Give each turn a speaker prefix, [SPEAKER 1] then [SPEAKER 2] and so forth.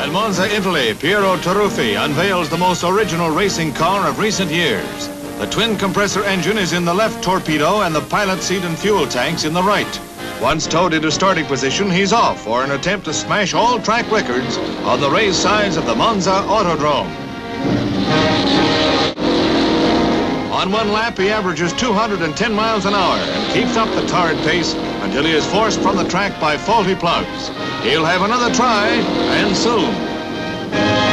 [SPEAKER 1] At Monza, Italy, Piero Taruffi unveils the most original racing car of recent years. The twin compressor engine is in the left torpedo and the pilot seat and fuel tanks in the right. Once towed into starting position, he's off for an attempt to smash all track records on the race sides of the Monza Autodrome. On one lap, he averages 210 miles an hour and keeps up the torrid pace until he is forced from the track by faulty plugs. He'll have another try, and soon.